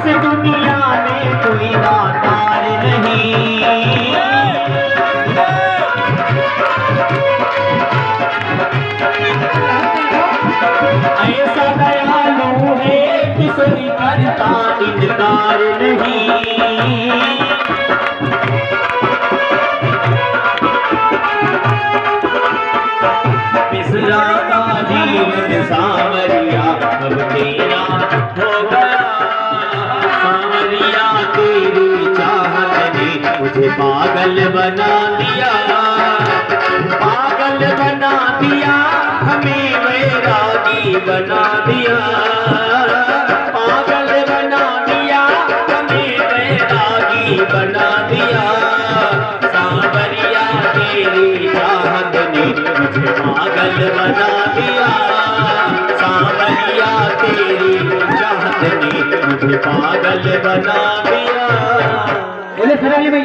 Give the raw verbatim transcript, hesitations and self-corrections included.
इस दुनिया में कोई दातार नहीं। ऐसा दयालु है किसी करता इनकार नहीं। पिसरा का जीवन सांवरिया अब तेरा हो गया। सांवरिया तेरी चाहत ने मुझे पागल बना दिया। पागल बना दिया हमें वैरागी बना दिया। पागल बना दिया हमें वैरागी बना दिया। सांवरिया तेरी चाहत ने मुझे पागल बना दिया। सांवरिया तेरी चाहत ने मुझे पागल बना दिया।